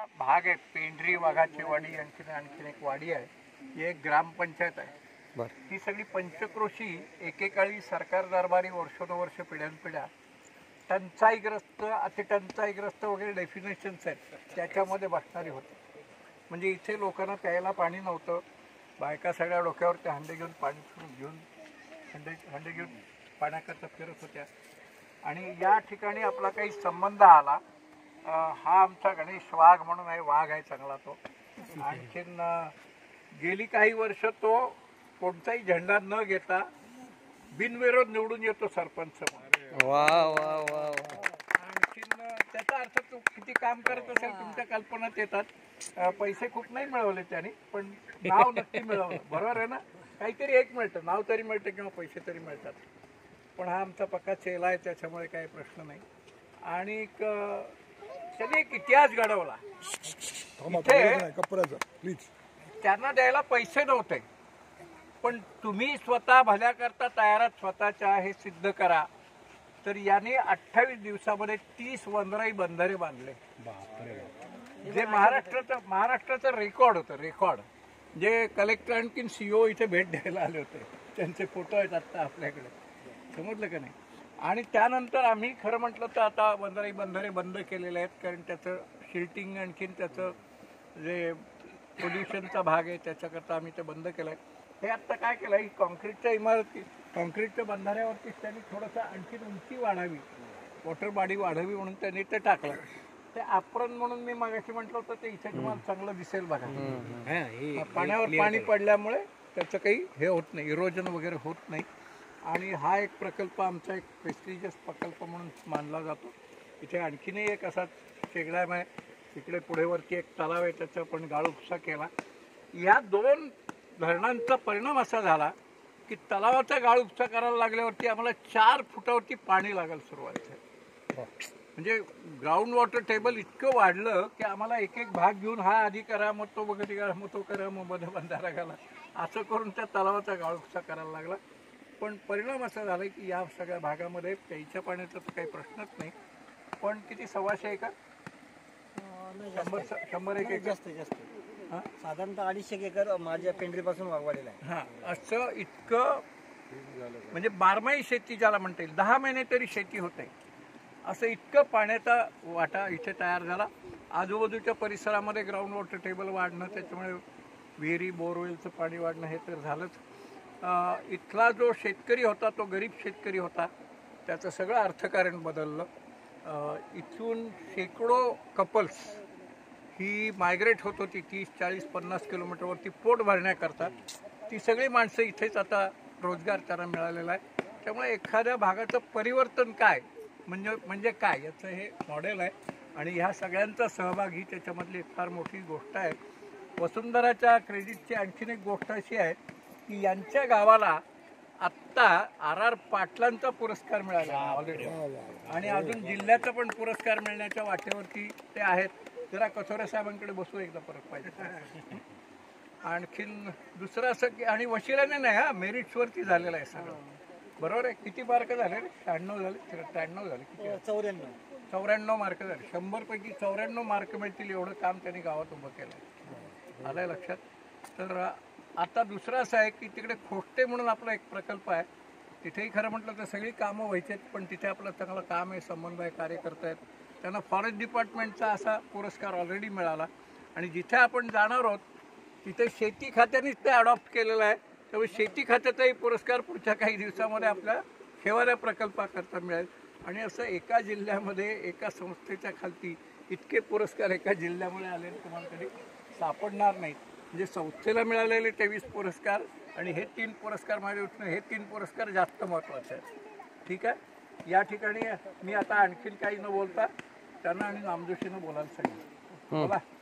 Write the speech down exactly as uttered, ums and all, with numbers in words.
भाग आहेत, पेंढरी वाघाची वाडी, आणखीन आणखीन एक वाडी आहे, ही एक ग्रामपंचायत आहे. ही सगळी पंचक्रोशी एकेकाळी सरकार दरबारी वर्षोनवर्ष पिढ्यानपिढ्या टंचाईग्रस्त, अतिटंचाईग्रस्त वगैरे डेफिनेशन्स आहेत त्याच्यामध्ये बसणारी होती. म्हणजे इथे लोकांना प्यायला पाणी नव्हतं, बायका सगळ्या डोक्यावरती हंडे घेऊन पाणी घेऊन हंडे हंडे घेऊन पाण्याकरता फिरत होत्या. आणि या ठिकाणी आपला काही संबंध आला. हा आमचा गणेश वाघ म्हणून आहे, वाघ आहे चांगला तो. आणखीन गेली काही वर्ष तो कोणताही झेंडा न घेता बिनविरोध निवडून येतो सरपंच. वा वा वा. आणखीन त्याचा अर्थ तो किती काम करत असेल तुमच्या कल्पनात येतात. पैसे खूप नाही मिळवले त्यांनी, पण नाव नक्की मिळवलं. बरोबर आहे ना? काहीतरी एक मिळतं, नाव तरी मिळतं किंवा पैसे तरी मिळतात. पण हा आमचा पक्का चेला आहे, त्याच्यामुळे काही प्रश्न नाही. आणि त्यांनी एक इतिहास घडवला. त्यांना द्यायला पैसे नव्हते, पण तुम्ही स्वतः भल्या करता तयारात स्वतःच्या हे सिद्ध करा. तर याने अठ्ठावीस दिवसामध्ये तीस वनराई बंधारे बांधले, जे महाराष्ट्राचं महाराष्ट्राचं रेकॉर्ड होतं. रेकॉर्ड जे कलेक्टर आणखीन सीओ इथे भेट द्यायला आले होते, त्यांचे फोटो आहेत आत्ता आपल्याकडे. समजलं का नाही? आणि त्यानंतर आम्ही खरं म्हटलं तर आता बंधारे बंधारे बंद केलेले आहेत, कारण त्याचं शिल्टिंग आणखीन त्याचं जे पोल्युशनचा भाग आहे त्याच्याकरता आम्ही ते बंद केलं आहे. हे आत्ता काय केलं आहे, कॉन्क्रीटच्या इमारती कॉन्क्रीटच्या बंधाऱ्यावरतीच त्यांनी थोडंसं आणखीन उंची वाढावी, वॉटर बॉडी वाढावी म्हणून त्यांनी ते टाकलं. ते ॲप्रॉन म्हणून मी मागाशी म्हटलं होतं, ते इथे तुम्हाला चांगलं दिसेल बघा. पाण्यावर पाणी पडल्यामुळे त्याचं काही हे होत नाही, इरोजन वगैरे होत नाही. आणि हा एक प्रकल्प आमचा एक प्रेस्टिजियस प्रकल्प म्हणून मानला जातो. इथे आणखीनही एक असा शेगडॅम आहे, तिकडे पुढेवरती एक तलाव आहे, त्याचा पण गाळउपसा केला. या दोन धरणांचा परिणाम असा झाला की तलावाचा गाळउपसा करायला लागल्यावरती आम्हाला चार फुटावरती पाणी लागायला सुरुवात झाली. म्हणजे ग्राउंड वॉटर टेबल इतकं वाढलं की आम्हाला एक एक भाग घेऊन हा आधी करा, मग तो बघत करा, मग तो करा, मग मध्ये बंधारा घाला, असं करून त्या तलावाचा गाळउपसा करायला लागला. पण परिणाम असा झाला की या सगळ्या भागामध्ये प्यायच्या पाण्याचा तर काही प्रश्नच नाही. पण किती सव्वाशे एकर शंभर शंभर एक एकर जास्त जास्त हां साधारणतः अडीचशे एकर माझ्या पेंढरीपासून वाढलेला आहे. हां असं इतकं म्हणजे बारमाही शेती ज्याला म्हणता येईल, दहा महिने तरी शेती होते, असं इतकं पाण्याचा वाटा इथे तयार झाला. आजूबाजूच्या परिसरामध्ये ग्राउंड वॉटर टेबल वाढणं, त्याच्यामुळे विहिरी बोरवेलचं पाणी वाढणं हे तर झालंच. इथला जो शेतकरी होता तो गरीब शेतकरी होता, त्याचं सगळं अर्थकारण बदललं. इथून शेकडो कपल्स ही मायग्रेट होत होती तीस चाळीस पन्नास किलोमीटरवरती पोट भरण्याकरता. ती सगळी माणसं इथेच आता रोजगार त्यांना मिळालेला आहे. त्यामुळे एखाद्या भागाचं परिवर्तन काय म्हणजे म्हणजे काय याचं हे मॉडेल आहे. आणि ह्या सगळ्यांचा सहभाग ही त्याच्यामधली फार मोठी गोष्ट आहे. वसुंधराच्या क्रेडिटची आणखीन एक गोष्ट अशी आहे की यांच्या गावाला आत्ता आर आर पाटलांचा पुरस्कार मिळाला ऑलरेडी, आणि अजून जिल्ह्याचा पण पुरस्कार मिळण्याच्या वाटेवरती ते आहेत. जरा कथोरे साहेबांकडे बसू एकदा परत पाहिजे. आणखीन दुसरं असं की आणि वशिलाने नाही, हा मेरिट्सवरती झालेलं आहे सगळं. बरोबर आहे. किती मार्क झाले? शहाण्णव झाले, त्र्याण्णव झाले, किती चौऱ्याण्णव चौऱ्याण्णव मार्क झाले. शंभरपैकी चौऱ्याण्णव मार्क मिळतील एवढं काम त्यांनी गावात उभं केलं. आलंय लक्षात? तर आता दुसरं असं आहे की तिकडे खोष्टे म्हणून आपला एक प्रकल्प आहे. तिथेही खरं म्हटलं तर सगळी कामं व्हायची आहेत, पण तिथे आपलं चांगलं काम आहे, संबंध आहे, कार्यकर्ते आहेत. त्यांना फॉरेस्ट डिपार्टमेंटचा असा पुरस्कार ऑलरेडी मिळाला. आणि जिथे आपण जाणार आहोत तिथे शेती खात्यानेच ते अडॉप्ट केलेलं आहे. त्यामुळे शेती खात्याचाही पुरस्कार पुढच्या काही दिवसामध्ये आपल्या शेवाऱ्या प्रकल्पाकरता मिळेल. आणि असं एका जिल्ह्यामध्ये एका संस्थेच्या खालती इतके पुरस्कार एका जिल्ह्यामुळे आले तुम्हाला कधी सापडणार नाहीत. म्हणजे संस्थेला मिळालेले तेवीस पुरस्कार आणि हे तीन पुरस्कार माझ्या दृष्टीने हे तीन पुरस्कार जास्त महत्त्वाचे आहेत. ठीक आहे. या ठिकाणी मी आता आणखीन काही न बोलता त्यांना आणि नामजोशीनं बोलायला सांगितलं. बोला.